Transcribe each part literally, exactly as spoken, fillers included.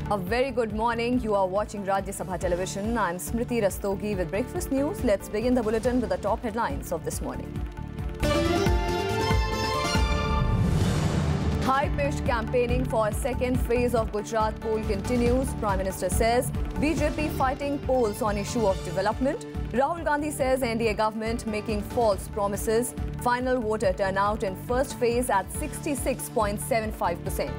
A very good morning. You are watching Rajya Sabha television. I'm Smriti Rastogi with breakfast news. Let's begin the bulletin with the top headlines of this morning. High-pitched campaigning for second phase of Gujarat poll continues. Prime Minister says B J P fighting polls on issue of development. Rahul Gandhi says N D A government making false promises. Final voter turnout in first phase at sixty-six point seven five percent.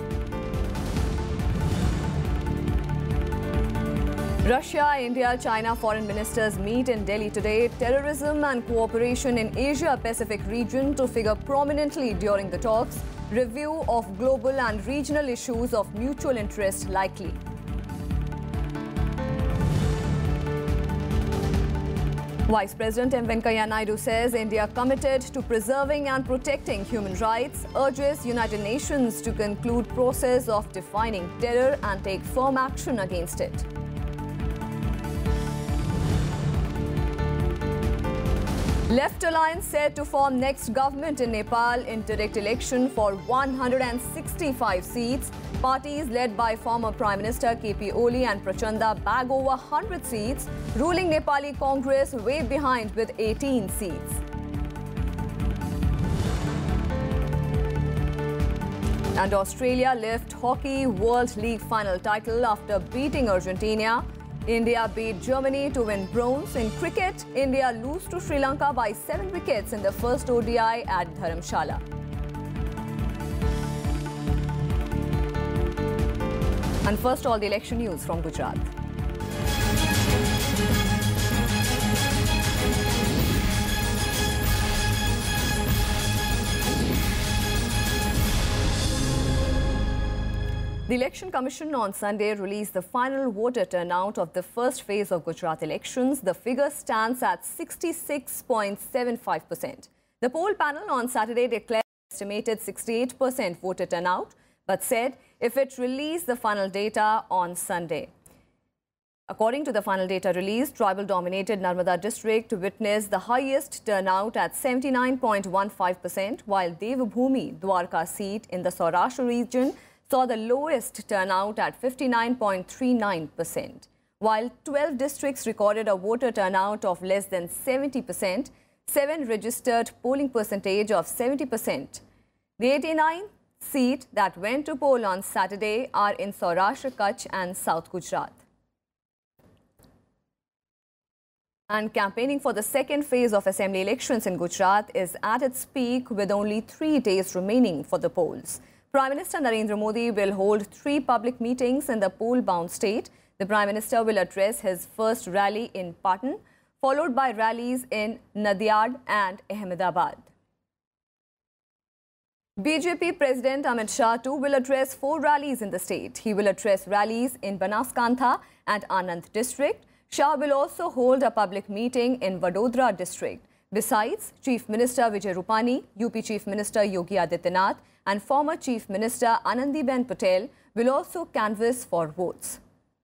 Russia, India, China foreign ministers meet in Delhi today. Terrorism and cooperation in Asia-Pacific region to figure prominently during the talks. Review of global and regional issues of mutual interest likely. Vice President M Venkaiah Naidu says India committed to preserving and protecting human rights, urges United Nations to conclude process of defining terror and take firm action against it. Left Alliance said to form next government in Nepal in direct election for one hundred sixty-five seats. Parties led by former Prime Minister K P Oli and Prachanda bag over one hundred seats. Ruling Nepali Congress way behind with eighteen seats. And Australia lift Hockey World League final title after beating Argentina. India beat Germany to win bronze. In cricket, India lose to Sri Lanka by seven wickets in the first O D I at Dharamshala. And first, all the election news from Gujarat. The Election Commission on Sunday released the final voter turnout of the first phase of Gujarat elections. The figure stands at sixty-six point seven five percent. The poll panel on Saturday declared estimated sixty-eight percent voter turnout, but said if it released the final data on Sunday. According to the final data released, tribal-dominated Narmada district witnessed the highest turnout at seventy-nine point one five percent, while Devbhoomi Dwarka seat in the Saurashtra region saw the lowest turnout at fifty-nine point three nine percent. While twelve districts recorded a voter turnout of less than seventy percent, seven registered polling percentage of seventy percent. The eighty-nine seats that went to poll on Saturday are in Saurashtra, Kutch and South Gujarat. And campaigning for the second phase of assembly elections in Gujarat is at its peak with only three days remaining for the polls. Prime Minister Narendra Modi will hold three public meetings in the poll-bound state. The Prime Minister will address his first rally in Patan, followed by rallies in Nadiad and Ahmedabad. B J P President Amit Shah too will address four rallies in the state. He will address rallies in Banaskantha and Anand district. Shah will also hold a public meeting in Vadodara district. Besides, Chief Minister Vijay Rupani, U P Chief Minister Yogi Adityanath and former Chief Minister Anandiben Patel will also canvass for votes.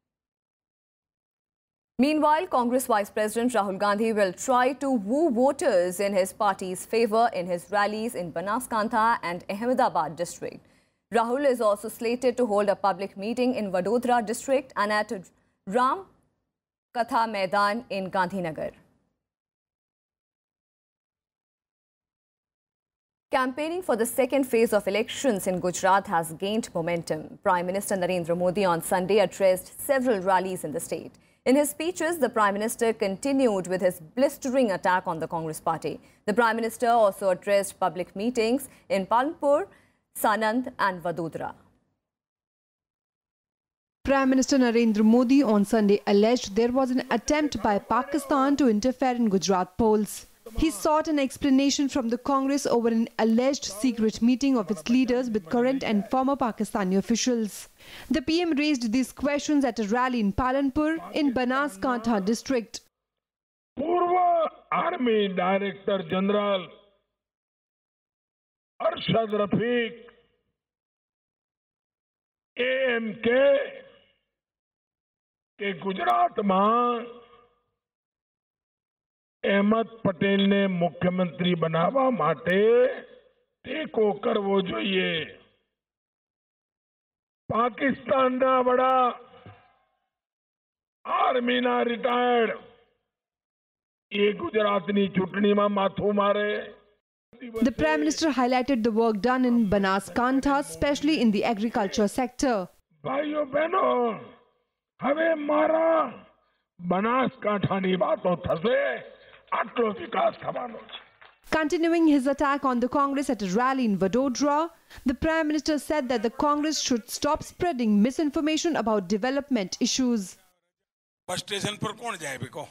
Meanwhile, Congress Vice President Rahul Gandhi will try to woo voters in his party's favour in his rallies in Banaskantha and Ahmedabad district. Rahul is also slated to hold a public meeting in Vadodara district and at Ram Katha Maidan in Gandhinagar. Campaigning for the second phase of elections in Gujarat has gained momentum. Prime Minister Narendra Modi on Sunday addressed several rallies in the state. In his speeches, the Prime Minister continued with his blistering attack on the Congress party. The Prime Minister also addressed public meetings in Palanpur, Sanand and Vadodara. Prime Minister Narendra Modi on Sunday alleged there was an attempt by Pakistan to interfere in Gujarat polls. He sought an explanation from the Congress over an alleged secret meeting of its leaders with current and former Pakistani officials. The P M raised these questions at a rally in Palanpur in Banaskantha district. Former Army Director General Arshad Rafiq, A M K के गुजरात में अहमद पटेल ने मुख्यमंत्री बनावा माटे टेको करवो जोईए। પાકિસ્તાનના વડા આર્મીના રિટાયર્ડ એ ગુજરાતની ચૂંટણીમાં માથું મારે. The Prime Minister highlighted the work done in Banaskantha, especially in the agriculture sector. ભાઈઓ બહેનો, હવે મારા બનાસકાંઠાની વાતો થશે, આટલો વિકાસ થવાનો છે. Continuing his attack on the Congress at a rally in Vadodara, the Prime Minister said that the Congress should stop spreading misinformation about development issues. Bus station पर कौन जाए बेको?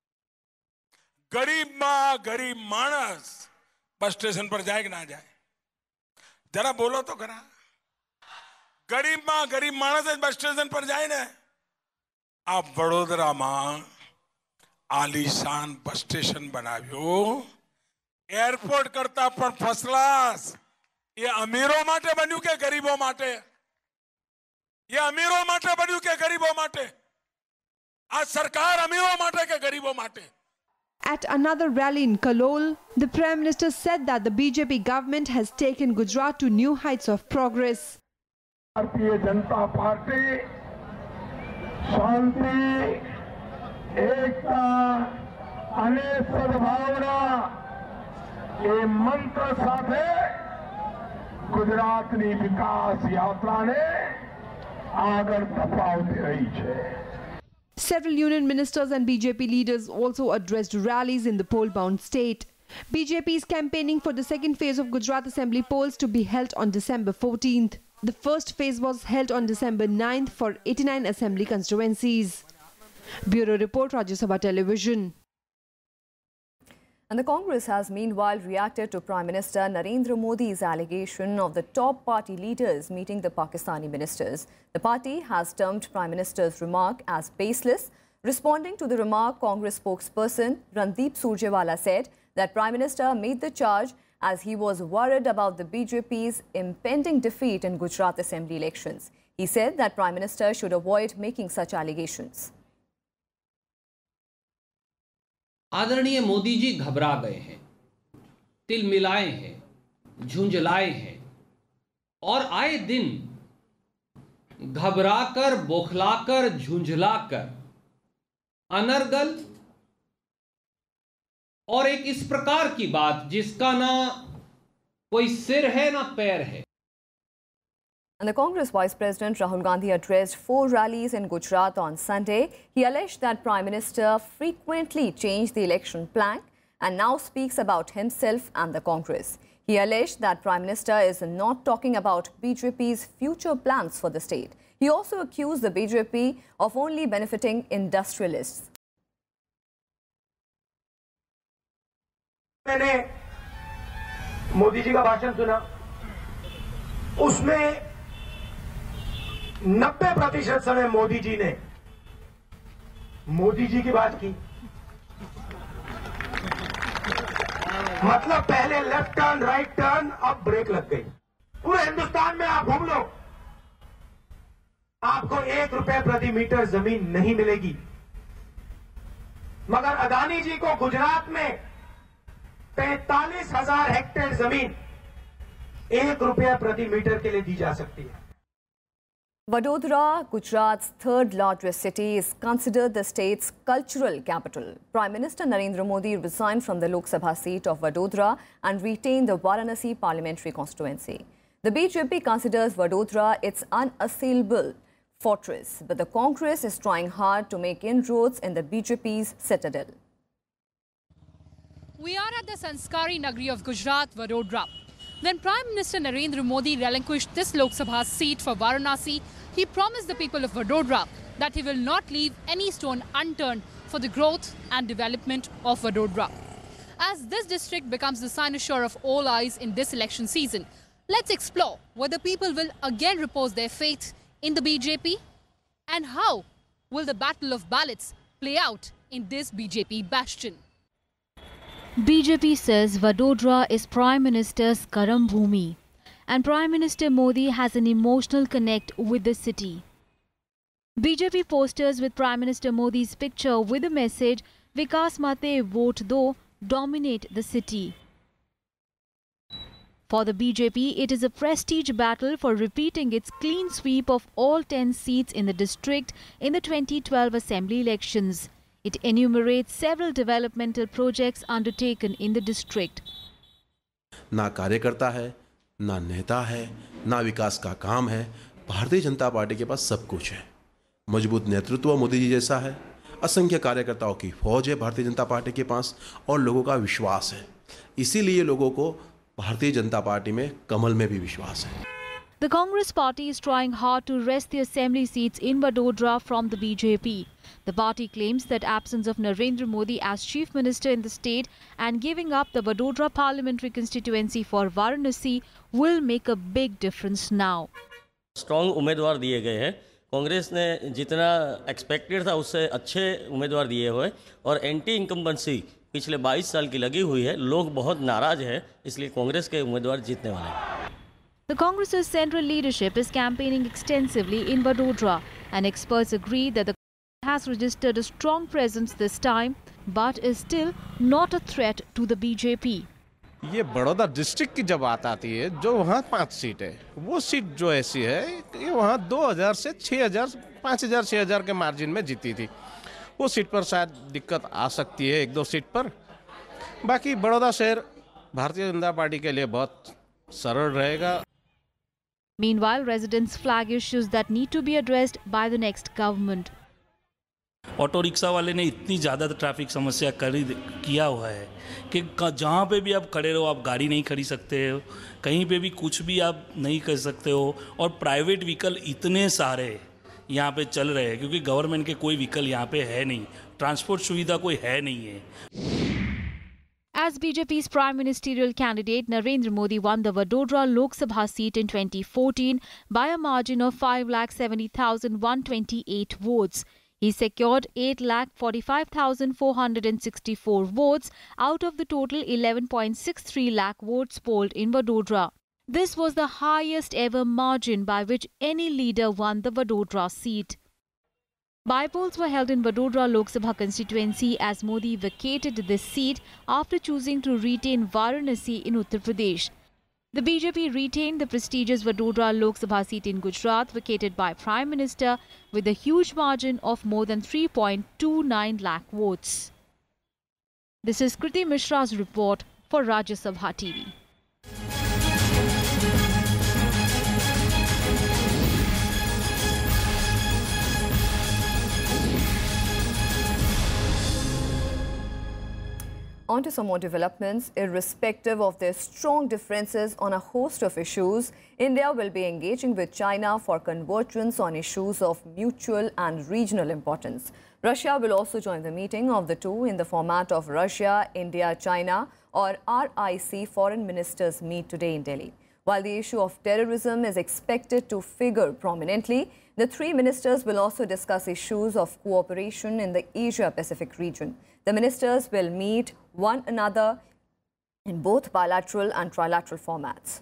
गरीब माँ गरीब मानस बस स्टेशन पर जाए कि ना जाए? जरा बोलो तो करा. गरीब माँ गरीब मानस बस स्टेशन पर जाए ना. आप वडोदरा मां आलीशान बस स्टेशन बनाव्यो, एयरपोर्ट करता पर फर्स्ट क्लास. ये अमीरों माटे बन्यू के गरीबों माटे? ये अमीरों माटे बन्यू के गरीबों माटे? आज सरकार अमीरों माटे के गरीबों माटे? At another rally in Kalol, the Prime Minister said that the B J P government has taken Gujarat to new heights of progress. Bharatiya Janata party शांति, एकता અને સદભાવના એ મંત્ર સાથે ગુજરાતની વિકાસ યાત્રાને આગળ ધપાવતી રહી છે. Several union ministers and B J P leaders also addressed rallies in the poll-bound state. B J P is campaigning for the second phase of Gujarat Assembly polls to be held on December fourteenth. The first phase was held on December ninth for eighty-nine assembly constituencies. Bureau Report, Rajya Sabha Television. And the Congress has meanwhile reacted to Prime Minister Narendra Modi's allegation of the top party leaders meeting the Pakistani ministers. The party has termed Prime Minister's remark as baseless. Responding to the remark, Congress spokesperson Randeep Surjewala said that Prime Minister made the charge as he was worried about the B J P's impending defeat in Gujarat Assembly elections. He said that Prime Minister should avoid making such allegations. आदरणीय मोदी जी घबरा गए हैं, तिलमिलाए हैं, झुंझलाए हैं और आए दिन घबराकर, बौखलाकर, झुंझलाकर अनर्गल और एक इस प्रकार की बात जिसका ना कोई सिर है ना पैर है. And the Congress Vice President Rahul Gandhi addressed four rallies in Gujarat on Sunday. He alleged that Prime Minister frequently changed the election plan and now speaks about himself and the Congress. He alleged that Prime Minister is not talking about B J P's future plans for the state. He also accused the B J P of only benefiting industrialists. मैंने मोदी जी का भाषण सुना, उसमें नब्बे प्रतिशत समय मोदी जी ने मोदी जी की बात की. मतलब पहले लेफ्ट टर्न, राइट टर्न, अब ब्रेक लग गई. पूरे हिंदुस्तान में आप घूम लो, आपको एक रुपए प्रति मीटर जमीन नहीं मिलेगी. मगर अदानी जी को गुजरात में पैंतालीस हजार हेक्टेयर जमीन एक रुपया प्रति मीटर के लिए दी जा सकती है. Vadodara, Gujarat's third largest city, is considered the state's cultural capital. Prime Minister Narendra Modi resigned from the Lok Sabha seat of Vadodara and retained the Varanasi parliamentary constituency. The B J P considers Vadodara its unassailable fortress, but the Congress is trying hard to make inroads in the B J P's citadel. We are at the Sanskari Nagari of Gujarat, Vadodara. When Prime Minister Narendra Modi relinquished this Lok Sabha seat for Varanasi, he promised the people of Vadodara that he will not leave any stone unturned for the growth and development of Vadodara. As this district becomes the cynosure of all eyes in this election season, let's explore whether people will again repose their faith in the B J P and how will the battle of ballots play out in this B J P bastion. B J P says Vadodara is Prime Minister's Karam Bhumi and Prime Minister Modi has an emotional connect with the city. B J P posters with Prime Minister Modi's picture with the message Vikas Mate Vote Do dominate the city. For the B J P, it is a prestige battle for repeating its clean sweep of all ten seats in the district in the twenty twelve assembly elections. It enumerates several developmental projects undertaken in the district. ना कार्यकर्ता है, ना नेता है, ना विकास का काम है। भारतीय जनता पार्टी के पास सब कुछ है। मजबूत नेतृत्व मोदी जी जैसा है, असंख्य कार्यकर्ताओं की फौज है भारतीय जनता पार्टी के पास और लोगों का विश्वास है। इसीलिए लोगों को भारतीय जनता पार्टी में कमल में भी विश्वास है। The Congress party is trying hard to wrest the assembly seats in Vadodara from the B J P. The party claims that absence of Narendra Modi as chief minister in the state and giving up the Vadodara parliamentary constituency for Varanasi will make a big difference now. Strong उम्मीदवार दिए गए हैं। कांग्रेस ने जितना expected था उससे अच्छे उम्मीदवार दिए हुए और एंटी इनकम्बेंसी पिछले बाईस साल की लगी हुई है। लोग बहुत नाराज हैं, इसलिए कांग्रेस के उम्मीदवार जीतने वाले हैं। The Congress's central leadership is campaigning extensively in Vadodara, and experts agree that the has registered a strong presence this time, but is still not a threat to the B J P. ये Baroda district की जब बात आती है, जो वहाँ पाँच seat है, वो सीट जो ऐसी है, ये वहाँ दो हज़ार से छह हज़ार, पाँच हज़ार, छह हज़ार के मार्जिन में जीती थी। वो सीट पर शायद दिक्कत आ सकती है एक दो सीट पर। बाकी बड़ौदा शहर भारतीय जनता पार्टी के लिए बहुत सरल रहेगा। Meanwhile, residents flag issues that need to be addressed by the next government. Auto rickshaw वाले ने इतनी ज़्यादा ट्रैफिक समस्या करी किया हुआ है कि जहाँ पे भी आप खड़े रहो आप गाड़ी नहीं खरीद सकते हो, कहीं पे भी कुछ भी आप नहीं कर सकते हो और प्राइवेट व्हीकल इतने सारे यहाँ पे चल रहे हैं क्योंकि गवर्नमेंट के कोई व्हीकल यहाँ पे है नहीं, ट्रांसपोर्ट सुविधा कोई है नहीं है। As B J P's prime ministerial candidate, Narendra Modi won the Vadodara Lok Sabha seat in twenty fourteen by a margin of five lakh seventy thousand one hundred twenty-eight votes. He secured eight lakh forty-five thousand four hundred sixty-four votes out of the total eleven point six three lakh votes polled in Vadodara. This was the highest ever margin by which any leader won the Vadodara seat. By-polls were held in Vadodara Lok Sabha constituency as Modi vacated this seat after choosing to retain Varanasi in Uttar Pradesh. The B J P retained the prestigious Vadodara Lok Sabha seat in Gujarat, vacated by Prime Minister, with a huge margin of more than three point two nine lakh votes. This is Kriti Mishra's report for Rajya Sabha T V. On to some more developments. Irrespective of their strong differences on a host of issues, India will be engaging with China for convergence on issues of mutual and regional importance. Russia will also join the meeting of the two in the format of Russia, India, China or R I C foreign ministers meet today in Delhi. While the issue of terrorism is expected to figure prominently, the three ministers will also discuss issues of cooperation in the Asia-Pacific region. The ministers will meet one another in both bilateral and trilateral formats.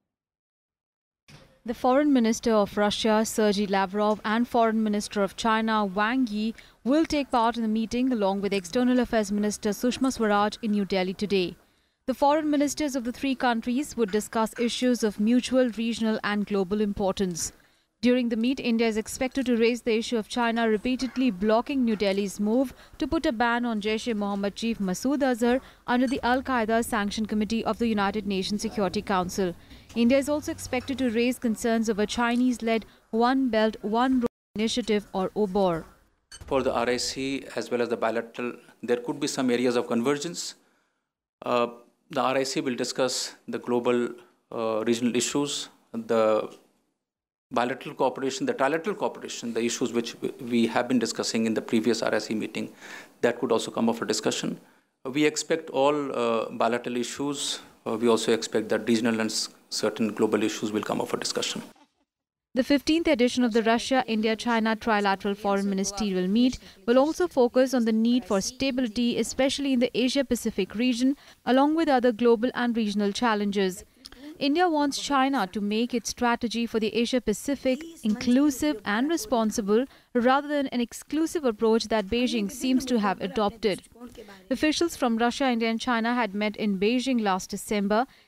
The Foreign Minister of Russia, Sergei Lavrov, and Foreign Minister of China, Wang Yi, will take part in the meeting along with External Affairs Minister Sushma Swaraj in New Delhi today. The foreign ministers of the three countries would discuss issues of mutual, regional and global importance. During the meet, India is expected to raise the issue of China repeatedly blocking New Delhi's move to put a ban on Jaish-e-Mohammed chief Masood Azhar under the Al-Qaeda Sanction Committee of the United Nations Security Council. India is also expected to raise concerns over Chinese-led One Belt, One Road initiative or O B O R. For the R I C as well as the bilateral, there could be some areas of convergence. Uh, the R I C will discuss the global uh, regional issues, the bilateral cooperation, the trilateral cooperation, the issues which we have been discussing in the previous R I C meeting, that could also come up for discussion. We expect all uh, bilateral issues. Uh, we also expect that regional and certain global issues will come up for discussion. The fifteenth edition of the Russia-India-China Trilateral Foreign Ministerial Meet will also focus on the need for stability, especially in the Asia-Pacific region, along with other global and regional challenges. India wants China to make its strategy for the Asia-Pacific inclusive and responsible rather than an exclusive approach that Beijing seems to have adopted. Officials from Russia, India and China had met in Beijing last December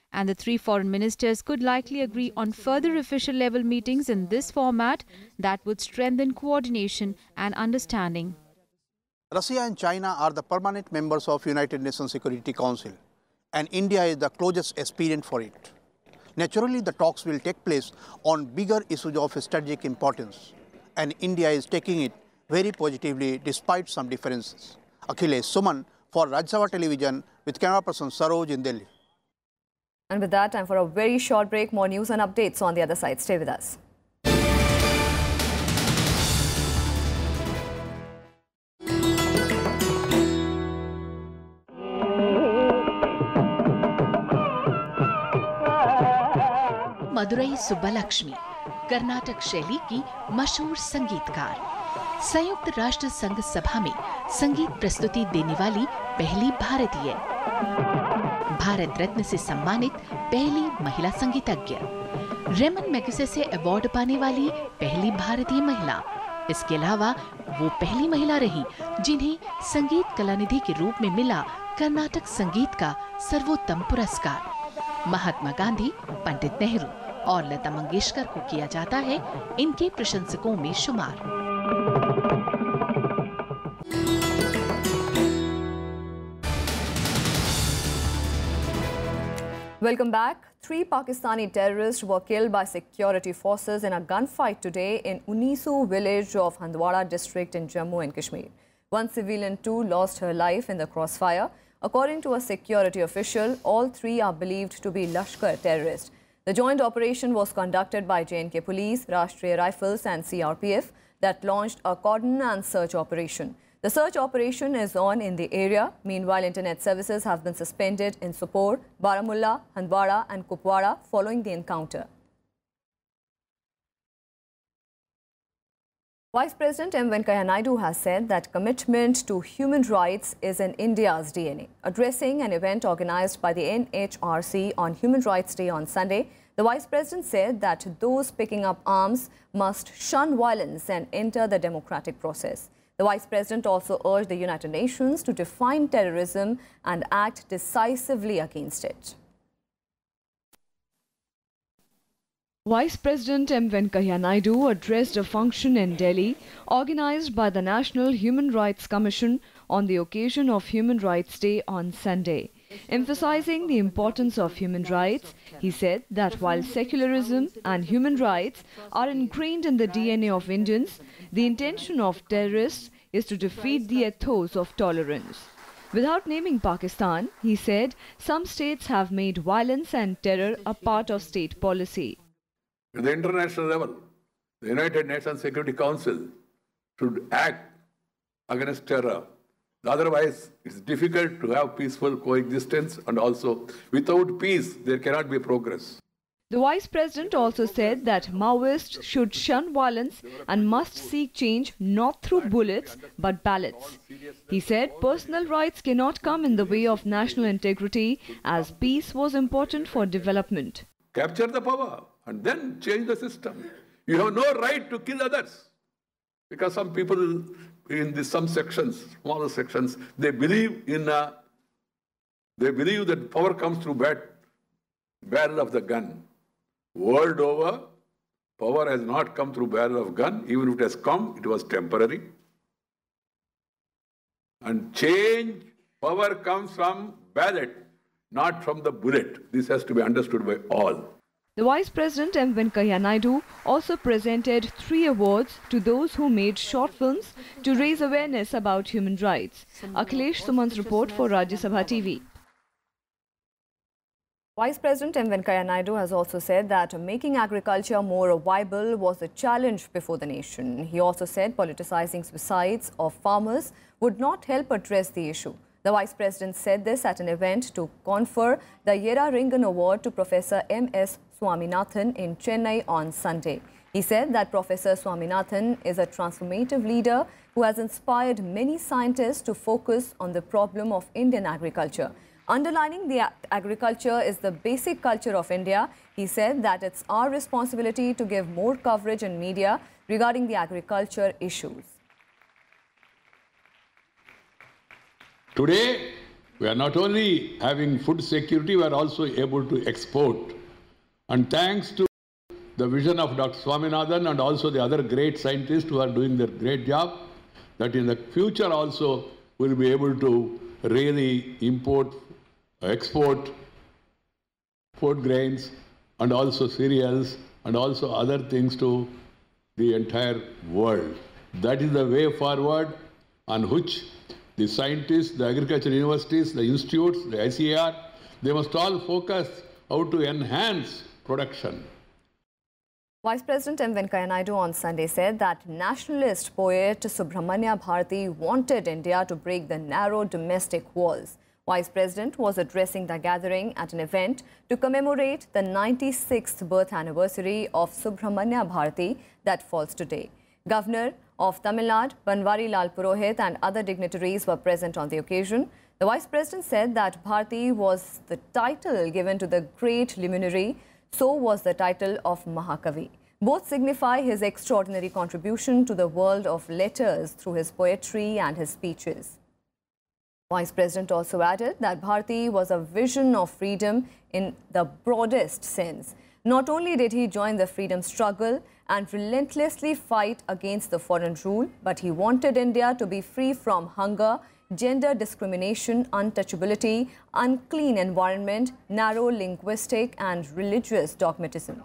and the three foreign ministers could likely agree on further official level meetings in this format that would strengthen coordination and understanding. Russia and China are the permanent members of United Nations Security Council, and India is the closest aspirant for it. Naturally, the talks will take place on bigger issues of strategic importance, and India is taking it very positively despite some differences. Akhilesh Suman for Rajya Television with camera person Saroj in Delhi. And with that, time for a very short break. More news and updates on the other side. Stay with us. Madurai सुब्बालक्ष्मी Karnataka शैली की मशहूर संगीतकार, संयुक्त राष्ट्र संघ सभा में संगीत प्रस्तुति देने वाली पहली भारतीय, भारत रत्न से सम्मानित पहली महिला संगीतज्ञ, रेमन मैगसेसे अवार्ड पाने वाली पहली भारतीय महिला। इसके अलावा वो पहली महिला रही जिन्हें संगीत कलानिधि के रूप में मिला कर्नाटक संगीत का सर्वोत्तम पुरस्कार। महात्मा गांधी, पंडित नेहरू और लता मंगेशकर को किया जाता है इनके प्रशंसकों में शुमार। Welcome back. Three Pakistani terrorists were killed by security forces in a gunfight today in Unisu village of Handwara district in Jammu and Kashmir. One civilian too lost her life in the crossfire. According to a security official, all three are believed to be Lashkar terrorists. The joint operation was conducted by J and K Police, Rashtriya Rifles and C R P F that launched a cordon and search operation. The search operation is on in the area. Meanwhile, internet services have been suspended in Sopore, Baramulla, Handwara and Kupwara following the encounter. Vice President M Venkaiah Naidu has said that commitment to human rights is in India's D N A. Addressing an event organized by the N H R C on Human Rights Day on Sunday, the Vice President said that those picking up arms must shun violence and enter the democratic process. The Vice President also urged the United Nations to define terrorism and act decisively against it. Vice President M Venkaiah Naidu addressed a function in Delhi organized by the National Human Rights Commission on the occasion of Human Rights Day on Sunday. Emphasizing the importance of human rights, he said that while secularism and human rights are ingrained in the D N A of Indians, the intention of terrorists is to defeat the ethos of tolerance. Without naming Pakistan, he said some states have made violence and terror a part of state policy. At the international level, the United Nations Security Council should act against terror. Otherwise, it's difficult to have peaceful coexistence, and also without peace, there cannot be progress. The Vice President also said that Maoists should shun violence and must seek change not through bullets but ballots. He said personal rights cannot come in the way of national integrity as peace was important for development. Capture the power and then change the system. You have no right to kill others. Because some people in the, some sections, smaller sections, they believe in a, they believe that power comes through bat, barrel of the gun. World over, power has not come through barrel of gun. Even if it has come, it was temporary. And change, power comes from ballot, not from the bullet. This has to be understood by all. The Vice President M Venkaiah Naidu also presented three awards to those who made short films to raise awareness about human rights. Akhilesh Suman's report for Rajya Sabha T V. Vice President M Venkaiah Naidu has also said that making agriculture more viable was a challenge before the nation. He also said politicizing suicides of farmers would not help address the issue. The Vice President said this at an event to confer the Yera Ringan Award to Professor M S Swaminathan in Chennai on Sunday. He said that Professor Swaminathan is a transformative leader who has inspired many scientists to focus on the problem of Indian agriculture. Underlining the agriculture is the basic culture of India, he said that it's our responsibility to give more coverage in media regarding the agriculture issues. Today, We are not only having food security, we are also able to export. And thanks to the vision of Doctor Swaminathan and also the other great scientists who are doing their great job, that in the future also we'll be able to really import, export food grains and also cereals and also other things to the entire world. That is the way forward on which the scientists, the agriculture universities, the institutes, the I C A R, they must all focus how to enhance production. Vice President M. Venkaiah Naidu on Sunday said that nationalist poet Subramanya Bharati wanted India to break the narrow domestic walls. Vice President was addressing the gathering at an event to commemorate the ninety-sixth birth anniversary of Subramanya Bharati that falls today. Governor of Tamil Nadu, Banwari Lal Purohit, and other dignitaries were present on the occasion. The Vice President said that Bharati was the title given to the great luminary, so was the title of Mahakavi. Both signify his extraordinary contribution to the world of letters through his poetry and his speeches. Vice President also added that Bharati was a vision of freedom in the broadest sense. Not only did he join the freedom struggle and relentlessly fight against the foreign rule, but he wanted India to be free from hunger, gender discrimination, untouchability, unclean environment, narrow linguistic and religious dogmatism.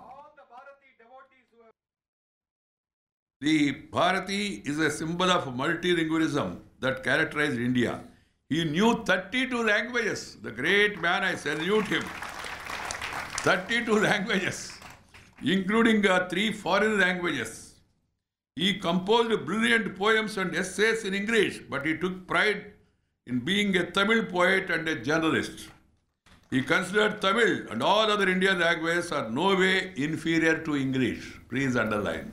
The Bharati is a symbol of multilingualism that characterized India. He knew thirty-two languages. The great man, I salute him. thirty-two languages, including uh, three foreign languages. He composed brilliant poems and essays in English, but he took pride in being a Tamil poet and a journalist. He considered Tamil and all other Indian languages are no way inferior to English. Please underline.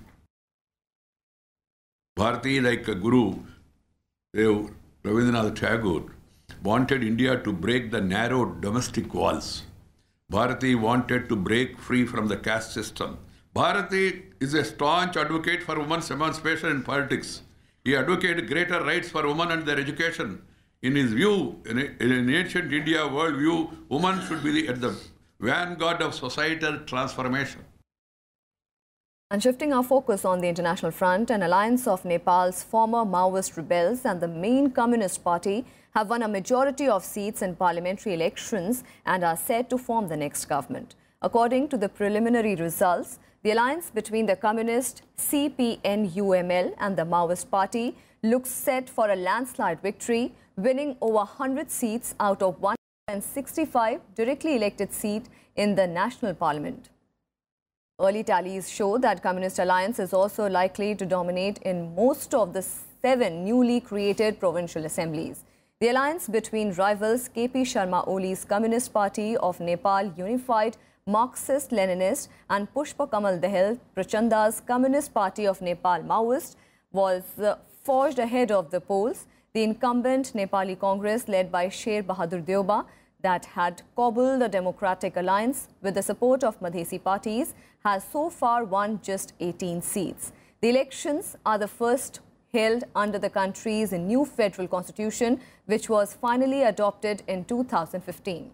Bharati, like a guru, Rabindranath Tagore, wanted India to break the narrow domestic walls. Bharati wanted to break free from the caste system. Bharati is a staunch advocate for women's emancipation in politics. He advocated greater rights for women and their education. In his view, in, in ancient India worldview, women should be at the vanguard of societal transformation. And shifting our focus on the international front, an alliance of Nepal's former Maoist rebels and the main Communist Party have won a majority of seats in parliamentary elections and are set to form the next government. According to the preliminary results, the alliance between the Communist C P N U M L and the Maoist Party looks set for a landslide victory, winning over one hundred seats out of one hundred sixty-five directly elected seats in the national parliament. Early tallies show that Communist Alliance is also likely to dominate in most of the seven newly created provincial assemblies. The alliance between rivals K P Sharma Oli's Communist Party of Nepal Unified Marxist-Leninist and Pushpa Kamal Dahal Prachanda's Communist Party of Nepal Maoist was uh, forged ahead of the polls. The incumbent Nepali Congress, led by Sher Bahadur Deuba, that had cobbled a democratic alliance with the support of Madhesi parties, has so far won just eighteen seats. The elections are the first held under the country's new federal constitution, which was finally adopted in two thousand fifteen.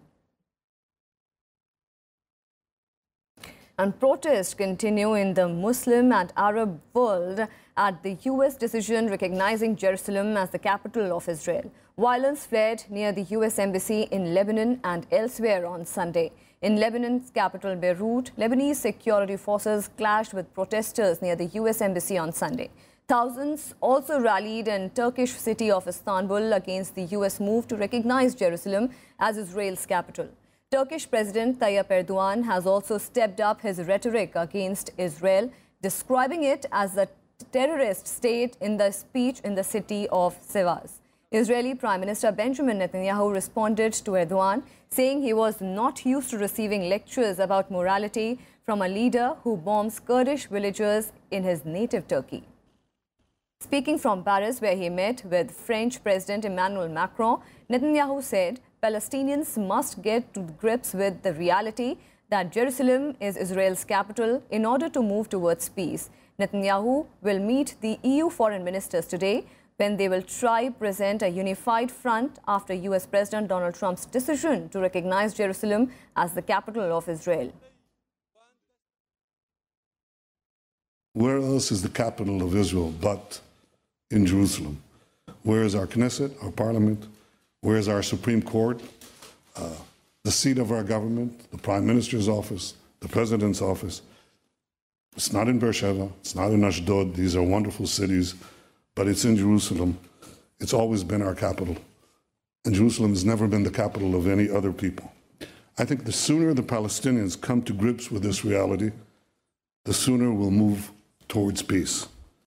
And protests continue in the Muslim and Arab world at the U S decision recognizing Jerusalem as the capital of Israel. Violence flared near the U S embassy in Lebanon and elsewhere on Sunday. In Lebanon's capital Beirut, Lebanese security forces clashed with protesters near the U S embassy on Sunday. Thousands also rallied in Turkish city of Istanbul against the U S move to recognize Jerusalem as Israel's capital. Turkish President Tayyip Erdogan has also stepped up his rhetoric against Israel, describing it as a terrorist state in the speech in the city of Sivas. Israeli Prime Minister Benjamin Netanyahu responded to Erdogan, saying he was not used to receiving lectures about morality from a leader who bombs Kurdish villagers in his native Turkey. Speaking from Paris, where he met with French President Emmanuel Macron, Netanyahu said Palestinians must get to grips with the reality that Jerusalem is Israel's capital in order to move towards peace. Netanyahu will meet the E U foreign ministers today. when they will try present a unified front after U S President Donald Trump's decision to recognize Jerusalem as the capital of Israel. Where else is the capital of Israel but in Jerusalem? Where is our Knesset, our parliament? Where is our Supreme Court? Uh, the seat of our government, the Prime Minister's office, the President's office. It's not in Beersheba, it's not in Ashdod. These are wonderful cities, but it's in Jerusalem. It's always been our capital. And Jerusalem has never been the capital of any other people. I think the sooner the Palestinians come to grips with this reality, the sooner we'll move towards peace.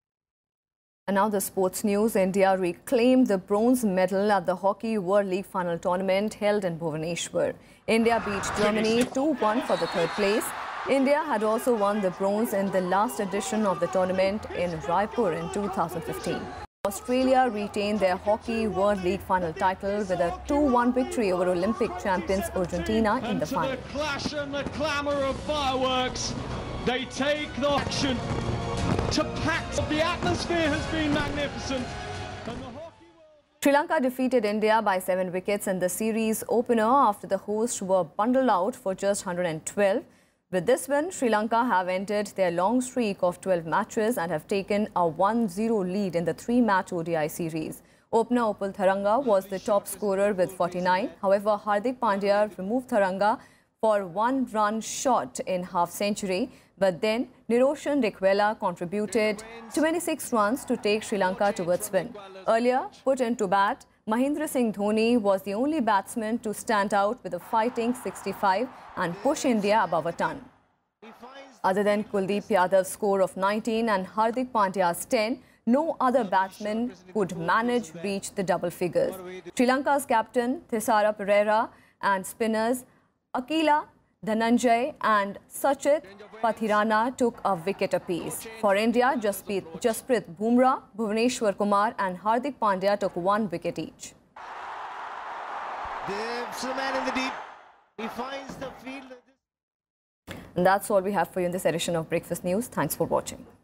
And now the sports news. India reclaimed the bronze medal at the Hockey World League final tournament held in Bhubaneswar. India beat Germany two one for the third place. India had also won the bronze in the last edition of the tournament in Raipur in two thousand fifteen. Australia retained their Hockey World League final title with a two one victory over Olympic champions Argentina in the final. And to the clash and the clamour of fireworks, they take the action to pack. The atmosphere has been magnificent. Sri Lanka defeated India by seven wickets in the series opener after the hosts were bundled out for just one hundred twelve. With this win, Sri Lanka have ended their long streak of twelve matches and have taken a one zero lead in the three-match O D I series. Opener Upul Tharanga was the top scorer with forty-nine. However, Hardik Pandya removed Tharanga for one run short in half-century. But then Niroshan Dikwela contributed twenty-six runs to take Sri Lanka towards win. Earlier put into bat, Mahendra Singh Dhoni was the only batsman to stand out with a fighting sixty-five and push India above a ton. Other than Kuldeep Yadav's score of nineteen and Hardik Pandya's ten, no other batsman could manage reach the double figures. Sri Lanka's captain Thisara Perera and spinners Akila Dhananjay and Sachit Pathirana took a wicket apiece. For India, Jasprit, Jasprit Bumrah, Bhuvaneshwar Kumar and Hardik Pandya took one wicket each. There's a man in the deep. He finds the field. And that's all we have for you in this edition of Breakfast News. Thanks for watching.